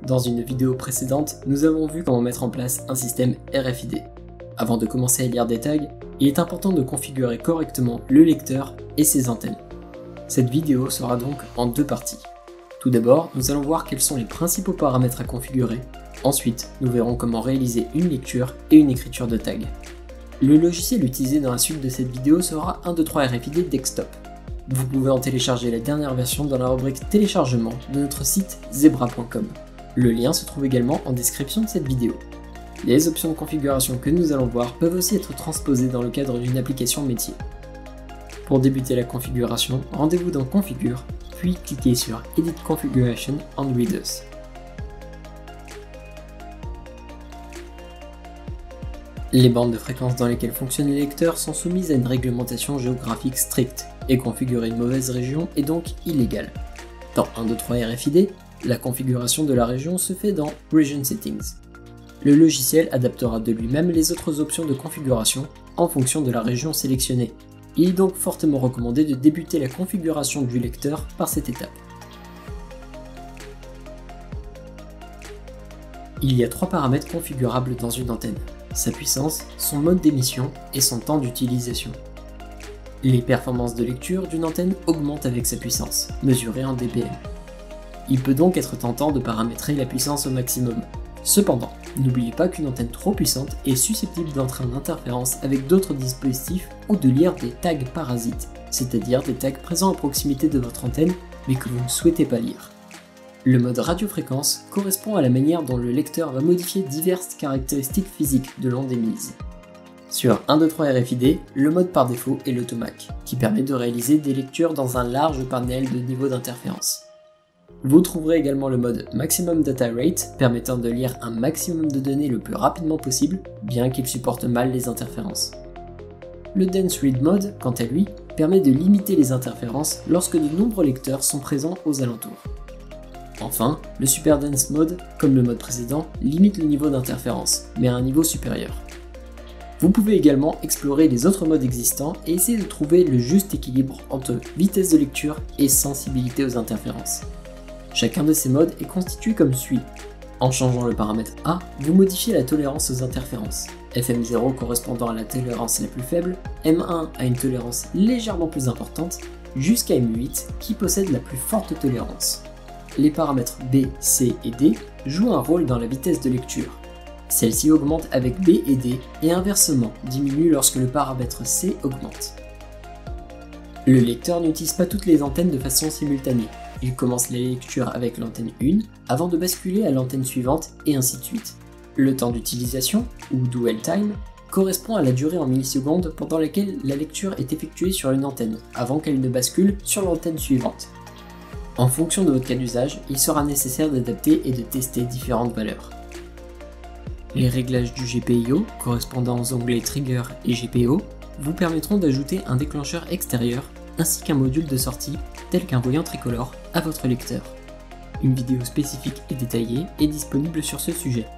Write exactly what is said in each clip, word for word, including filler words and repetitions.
Dans une vidéo précédente, nous avons vu comment mettre en place un système R F I D. Avant de commencer à lire des tags, il est important de configurer correctement le lecteur et ses antennes. Cette vidéo sera donc en deux parties. Tout d'abord, nous allons voir quels sont les principaux paramètres à configurer. Ensuite, nous verrons comment réaliser une lecture et une écriture de tags. Le logiciel utilisé dans la suite de cette vidéo sera un deux trois R F I D Desktop. Vous pouvez en télécharger la dernière version dans la rubrique téléchargement de notre site zebra point com. Le lien se trouve également en description de cette vidéo. Les options de configuration que nous allons voir peuvent aussi être transposées dans le cadre d'une application métier. Pour débuter la configuration, rendez-vous dans Configure, puis cliquez sur Edit Configuration on Readers. Les bandes de fréquence dans lesquelles fonctionnent les lecteurs sont soumises à une réglementation géographique stricte, et configurer une mauvaise région est donc illégal. Dans un deux trois R F I D, la configuration de la région se fait dans Region Settings. Le logiciel adaptera de lui-même les autres options de configuration en fonction de la région sélectionnée. Il est donc fortement recommandé de débuter la configuration du lecteur par cette étape. Il y a trois paramètres configurables dans une antenne: sa puissance, son mode d'émission et son temps d'utilisation. Les performances de lecture d'une antenne augmentent avec sa puissance, mesurée en D P M. Il peut donc être tentant de paramétrer la puissance au maximum. Cependant, n'oubliez pas qu'une antenne trop puissante est susceptible d'entrer en interférence avec d'autres dispositifs ou de lire des tags parasites, c'est-à-dire des tags présents à proximité de votre antenne mais que vous ne souhaitez pas lire. Le mode radiofréquence correspond à la manière dont le lecteur va modifier diverses caractéristiques physiques de l'onde émise. Sur un deux trois R F I D, le mode par défaut est l'automac, qui permet de réaliser des lectures dans un large panel de niveaux d'interférence. Vous trouverez également le mode Maximum Data Rate, permettant de lire un maximum de données le plus rapidement possible, bien qu'il supporte mal les interférences. Le Dense Read Mode, quant à lui, permet de limiter les interférences lorsque de nombreux lecteurs sont présents aux alentours. Enfin, le Super Dense Mode, comme le mode précédent, limite le niveau d'interférence, mais à un niveau supérieur. Vous pouvez également explorer les autres modes existants et essayer de trouver le juste équilibre entre vitesse de lecture et sensibilité aux interférences. Chacun de ces modes est constitué comme suit. En changeant le paramètre A, vous modifiez la tolérance aux interférences, F M zéro correspondant à la tolérance la plus faible, M un à une tolérance légèrement plus importante, jusqu'à M huit qui possède la plus forte tolérance. Les paramètres B, C et D jouent un rôle dans la vitesse de lecture. Celle-ci augmente avec B et D et inversement diminue lorsque le paramètre C augmente. Le lecteur n'utilise pas toutes les antennes de façon simultanée. Il commence les lectures avec l'antenne un avant de basculer à l'antenne suivante et ainsi de suite. Le temps d'utilisation, ou dwell time, correspond à la durée en millisecondes pendant laquelle la lecture est effectuée sur une antenne, avant qu'elle ne bascule sur l'antenne suivante. En fonction de votre cas d'usage, il sera nécessaire d'adapter et de tester différentes valeurs. Les réglages du G P I O, correspondant aux onglets Trigger et G P O, vous permettront d'ajouter un déclencheur extérieur ainsi qu'un module de sortie tel qu'un voyant tricolore à votre lecteur. Une vidéo spécifique et détaillée est disponible sur ce sujet.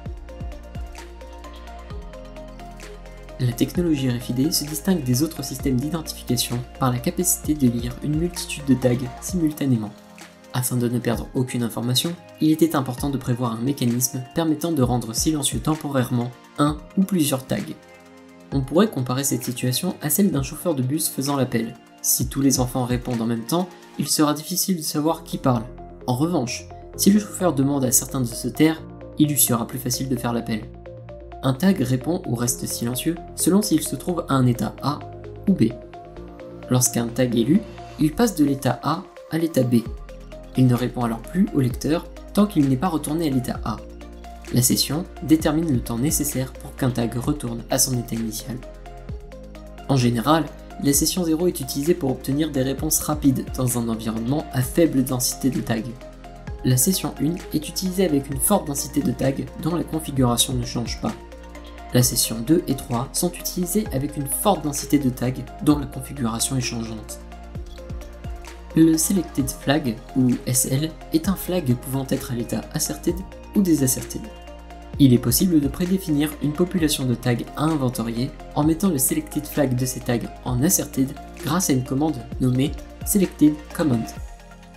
La technologie R F I D se distingue des autres systèmes d'identification par la capacité de lire une multitude de tags simultanément. Afin de ne perdre aucune information, il était important de prévoir un mécanisme permettant de rendre silencieux temporairement un ou plusieurs tags. On pourrait comparer cette situation à celle d'un chauffeur de bus faisant l'appel. Si tous les enfants répondent en même temps, il sera difficile de savoir qui parle. En revanche, si le chauffeur demande à certains de se taire, il lui sera plus facile de faire l'appel. Un tag répond ou reste silencieux selon s'il se trouve à un état A ou B. Lorsqu'un tag est lu, il passe de l'état A à l'état B. Il ne répond alors plus au lecteur tant qu'il n'est pas retourné à l'état A. La session détermine le temps nécessaire pour qu'un tag retourne à son état initial. En général, la session zéro est utilisée pour obtenir des réponses rapides dans un environnement à faible densité de tags. La session un est utilisée avec une forte densité de tags dont la configuration ne change pas. La session deux et trois sont utilisées avec une forte densité de tags dont la configuration est changeante. Le Selected Flag, ou S L, est un flag pouvant être à l'état Asserted ou Desasserted. Il est possible de prédéfinir une population de tags à inventorier en mettant le Selected Flag de ces tags en Asserted grâce à une commande nommée Selected Command.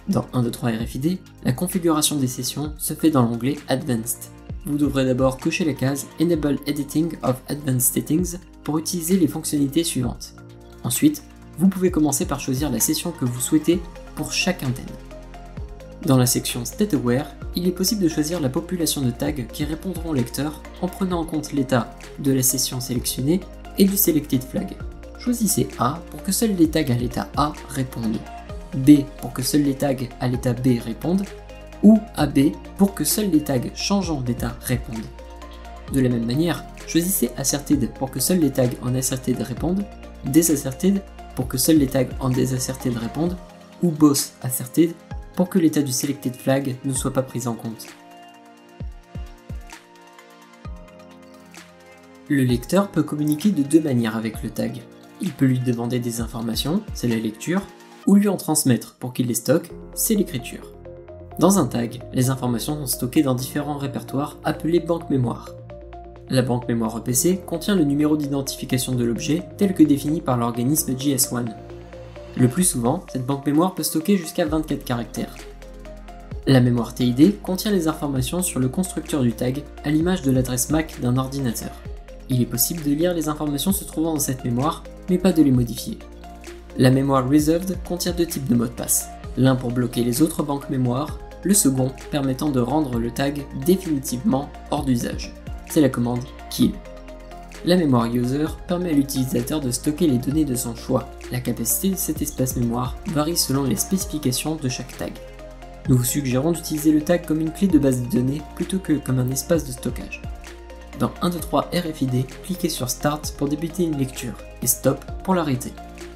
Dans un deux trois R F I D, la configuration des sessions se fait dans l'onglet Advanced. Vous devrez d'abord cocher la case Enable Editing of Advanced Settings pour utiliser les fonctionnalités suivantes. Ensuite, vous pouvez commencer par choisir la session que vous souhaitez pour chaque antenne. Dans la section State Aware, il est possible de choisir la population de tags qui répondront au lecteur en prenant en compte l'état de la session sélectionnée et du Selected Flag. Choisissez A pour que seuls les tags à l'état A répondent, B pour que seuls les tags à l'état B répondent, ou A B pour que seuls les tags changeant d'état répondent. De la même manière, choisissez Asserted pour que seuls les tags en Asserted répondent, Desasserted pour que seuls les tags en Desasserted répondent, ou Both Asserted pour que l'état du Selected Flag ne soit pas pris en compte. Le lecteur peut communiquer de deux manières avec le tag. Il peut lui demander des informations, c'est la lecture, ou lui en transmettre pour qu'il les stocke, c'est l'écriture. Dans un tag, les informations sont stockées dans différents répertoires appelés banques mémoire. La banque mémoire E P C contient le numéro d'identification de l'objet tel que défini par l'organisme J S un. Le plus souvent, cette banque mémoire peut stocker jusqu'à vingt-quatre caractères. La mémoire T I D contient les informations sur le constructeur du tag à l'image de l'adresse M A C d'un ordinateur. Il est possible de lire les informations se trouvant dans cette mémoire, mais pas de les modifier. La mémoire Reserved contient deux types de mots de passe, l'un pour bloquer les autres banques mémoire, le second permettant de rendre le tag définitivement hors d'usage. C'est la commande kill. La mémoire user permet à l'utilisateur de stocker les données de son choix. La capacité de cet espace mémoire varie selon les spécifications de chaque tag. Nous vous suggérons d'utiliser le tag comme une clé de base de données plutôt que comme un espace de stockage. Dans un deux trois R F I D, cliquez sur Start pour débuter une lecture et Stop pour l'arrêter.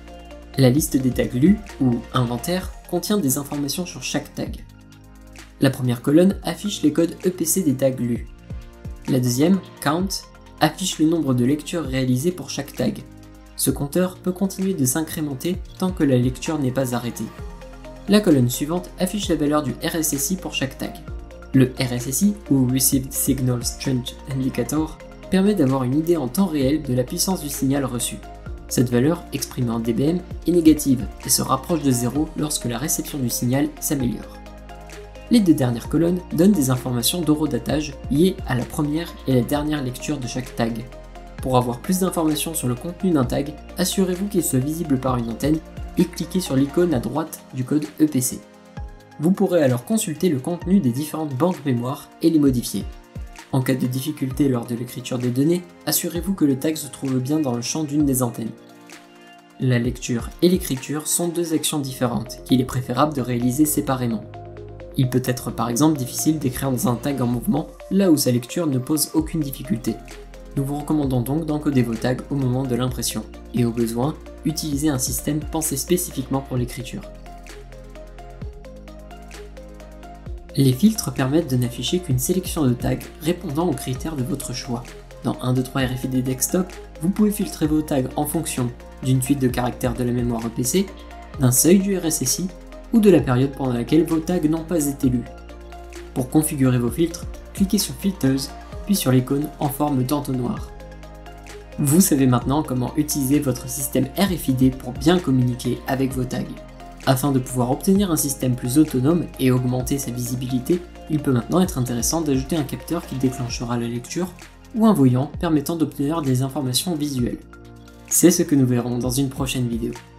La liste des tags lus, ou inventaire, contient des informations sur chaque tag. La première colonne affiche les codes E P C des tags lus. La deuxième, Count, affiche le nombre de lectures réalisées pour chaque tag. Ce compteur peut continuer de s'incrémenter tant que la lecture n'est pas arrêtée. La colonne suivante affiche la valeur du R S S I pour chaque tag. Le R S S I, ou Received Signal Strength Indicator, permet d'avoir une idée en temps réel de la puissance du signal reçu. Cette valeur, exprimée en D B M, est négative et se rapproche de zéro lorsque la réception du signal s'améliore. Les deux dernières colonnes donnent des informations d'horodatage liées à la première et la dernière lecture de chaque tag. Pour avoir plus d'informations sur le contenu d'un tag, assurez-vous qu'il soit visible par une antenne et cliquez sur l'icône à droite du code E P C. Vous pourrez alors consulter le contenu des différentes banques mémoire et les modifier. En cas de difficulté lors de l'écriture des données, assurez-vous que le tag se trouve bien dans le champ d'une des antennes. La lecture et l'écriture sont deux actions différentes qu'il est préférable de réaliser séparément. Il peut être par exemple difficile d'écrire dans un tag en mouvement, là où sa lecture ne pose aucune difficulté. Nous vous recommandons donc d'encoder vos tags au moment de l'impression, et au besoin, utilisez un système pensé spécifiquement pour l'écriture. Les filtres permettent de n'afficher qu'une sélection de tags répondant aux critères de votre choix. Dans un deux trois R F I D Desktop, vous pouvez filtrer vos tags en fonction d'une suite de caractères de la mémoire E P C, d'un seuil du R S S I ou de la période pendant laquelle vos tags n'ont pas été lus. Pour configurer vos filtres, cliquez sur Filters, puis sur l'icône en forme d'entonnoir. Vous savez maintenant comment utiliser votre système R F I D pour bien communiquer avec vos tags. Afin de pouvoir obtenir un système plus autonome et augmenter sa visibilité, il peut maintenant être intéressant d'ajouter un capteur qui déclenchera la lecture ou un voyant permettant d'obtenir des informations visuelles. C'est ce que nous verrons dans une prochaine vidéo.